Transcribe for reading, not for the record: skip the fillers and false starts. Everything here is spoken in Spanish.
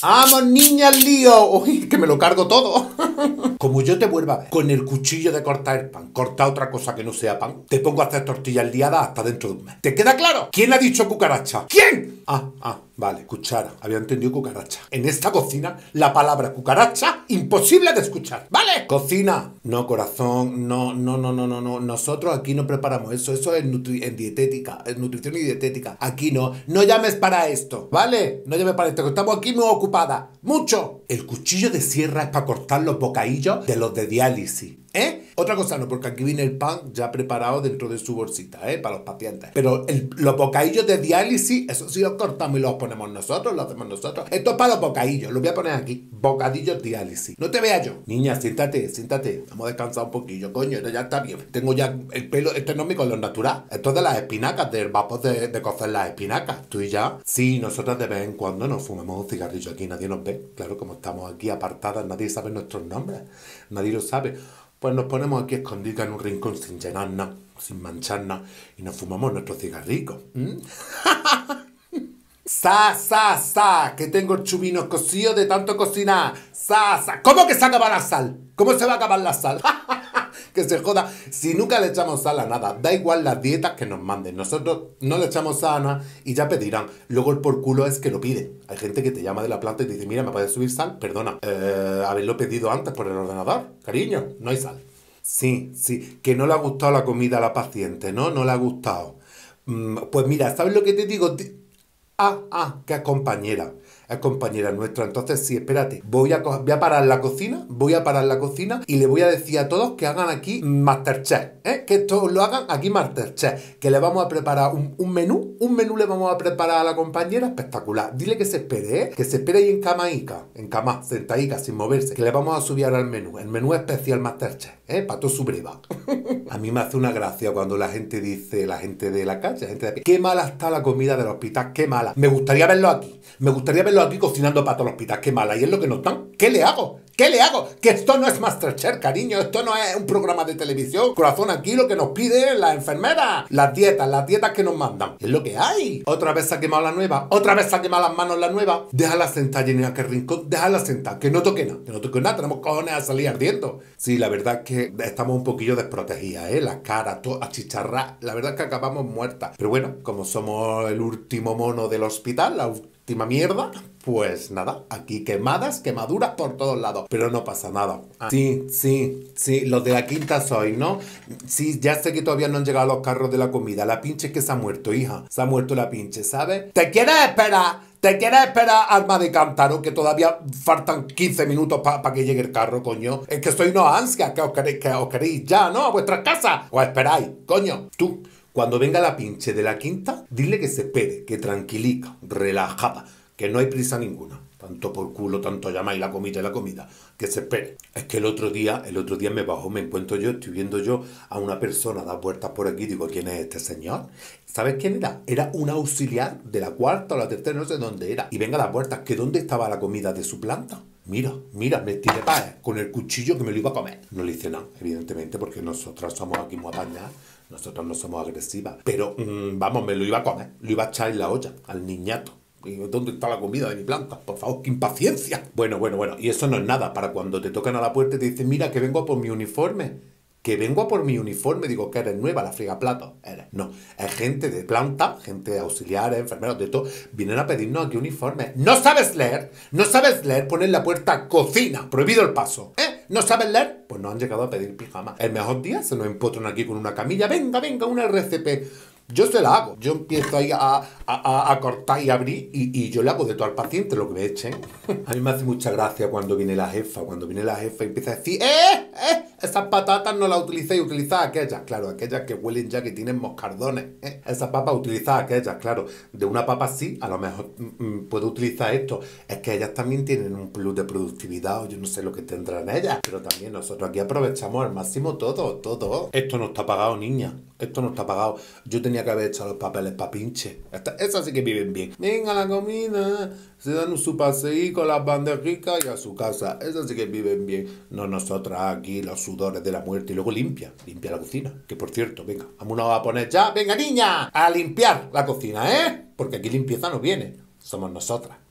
¡Vamos, niña, al lío! ¡Uy, que me lo cargo todo! Como yo te vuelva a ver con el cuchillo de cortar el pan, cortar otra cosa que no sea pan, te pongo a hacer tortillas liadas hasta dentro de un mes. ¿Te queda claro? ¿Quién ha dicho cucaracha? ¿Quién? Vale, cuchara. Había entendido cucaracha. En esta cocina, la palabra cucaracha, imposible de escuchar. ¿Vale? Cocina. No, corazón. No. Nosotros aquí no preparamos eso. Eso es en dietética. Es nutrición y dietética. Aquí no. No llames para esto. ¿Vale? No llames para esto, que estamos aquí muy ocupadas. ¡Mucho! El cuchillo de sierra es para cortar los bocadillos de los de diálisis. Otra cosa no, porque aquí viene el pan ya preparado dentro de su bolsita, para los pacientes. Pero los bocadillos de diálisis, eso sí los cortamos y los ponemos nosotros, lo hacemos nosotros. Esto es para los bocadillos, lo voy a poner aquí. Bocadillos diálisis. No te veas yo. Niña, siéntate. Vamos a descansar un poquillo, coño, ya está bien. Tengo ya el pelo, este no es mi color natural. Esto es de las espinacas, del vapor de cocer las espinacas. Tú y ya. Sí, nosotras de vez en cuando nos fumamos un cigarrillo aquí, nadie nos ve. Claro, como estamos aquí apartadas, nadie sabe nuestros nombres. Nadie lo sabe. Pues nos ponemos aquí escondidas en un rincón sin llenarnos, sin mancharnos, y nos fumamos nuestros cigarricos. ¡Sa! Que tengo el chubino cocido de tanto cocinar. ¡Sa! ¿Cómo que se acaba la sal? ¿Cómo se va a acabar la sal? Que se joda. Si nunca le echamos sal a nada, da igual las dietas que nos manden. Nosotros no le echamos sal a nada y ya pedirán. Luego el por culo es que lo piden. Hay gente que te llama de la planta y te dice, mira, ¿me puedes subir sal? Perdona, haberlo pedido antes por el ordenador. Cariño, no hay sal. Sí, que no le ha gustado la comida a la paciente, ¿no? No le ha gustado. Pues mira, ¿sabes lo que te digo? Que es compañera. Es compañera nuestra. Entonces, sí, espérate. Voy a parar la cocina. Y le voy a decir a todos que hagan aquí Masterchef. Que esto lo hagan aquí Masterchef. Que le vamos a preparar un menú. Un menú le vamos a preparar a la compañera espectacular. Dile que se espere, Que se espere ahí en cama, sentadica, sin moverse. Que le vamos a subir ahora el menú. El menú especial Masterchef. Para todo su breva. A mí me hace una gracia cuando la gente dice, la gente de la calle, la gente de aquí, qué mala está la comida del hospital, qué mala. Me gustaría verlo aquí. Aquí cocinando para todo el hospital, qué mala. Y es lo que nos dan. ¿Qué le hago? Que esto no es Masterchef, cariño. Esto no es un programa de televisión. Corazón, aquí lo que nos pide la enfermera. Las dietas que nos mandan. Es lo que hay. Otra vez se ha quemado la nueva. Otra vez se ha quemado las manos la nueva. Déjala sentar, Jenny, aquel rincón. Déjala sentar. Que no toque nada. Tenemos cojones a salir ardiendo. Sí, la verdad es que estamos un poquillo desprotegidas, Las caras, todo achicharradas. La verdad es que acabamos muertas. Pero bueno, como somos el último mono del hospital, la última mierda, pues nada, aquí quemaduras por todos lados, pero no pasa nada. Sí, los de la quinta soy, ¿no? Sí, ya sé que todavía no han llegado los carros de la comida. La pinche es que se ha muerto, hija. Se ha muerto la pinche, ¿sabes? ¿Te quieres esperar, alma de cántaro, que todavía faltan 15 minutos para que llegue el carro, coño? Es que soy una ansia, que os queréis ya, ¿no? A vuestras casas. Os esperáis, coño. Tú, cuando venga la pinche de la quinta, dile que se espere, que tranquilica, relajada, que no hay prisa ninguna. Tanto por culo, tanto llamáis la comida, que se espere. Es que el otro día me bajó, me encuentro yo, estoy viendo yo a una persona dar vueltas por aquí, digo, ¿quién es este señor? ¿Sabes quién era? Era un auxiliar de la cuarta o la tercera, no sé dónde era. Y venga a dar vueltas, que ¿dónde estaba la comida de su planta? Mira, me tiré para con el cuchillo que me lo iba a comer. No le hice nada, evidentemente, porque nosotras somos aquí muy apañadas. Nosotros no somos agresivas. Pero, vamos, me lo iba a comer. Lo iba a echar en la olla, al niñato. ¿Dónde está la comida de mi planta? Por favor, qué impaciencia. Bueno. Y eso no es nada. Para cuando te tocan a la puerta y te dicen, mira, que vengo a por mi uniforme. Digo, que eres nueva, la fregaplatos. No, es gente de planta, gente de auxiliares, enfermeros, de todo. Vienen a pedirnos aquí uniformes. ¿No sabes leer? Ponen la puerta cocina. Prohibido el paso. ¿No sabes leer? Pues nos han llegado a pedir pijama. El mejor día se nos empotran aquí con una camilla. Venga, una RCP. Yo se la hago. Yo empiezo ahí a cortar y abrir y yo le hago de todo al paciente lo que me echen. A mí me hace mucha gracia cuando viene la jefa. Y empieza a decir, esas patatas no las utilicéis, utilizad aquellas. Claro, aquellas que huelen ya, que tienen moscardones. Esas papas, utilizad aquellas. Claro, de una papa sí, a lo mejor puedo utilizar esto. Es que ellas también tienen un plus de productividad, o yo no sé lo que tendrán ellas. Pero también nosotros aquí aprovechamos al máximo todo. Esto no está pagado, niña. Esto no está pagado. Yo tenía que haber echado los papeles para pinche. Esas sí que viven bien. Venga la comida. Se dan su paseíto con las bandejicas y a su casa. Esas sí que viven bien. No nosotras aquí, los sudores de la muerte. Y luego limpia la cocina. Que por cierto, venga, vámonos a poner ya. Venga, niña, a limpiar la cocina, Porque aquí limpieza no viene. Somos nosotras.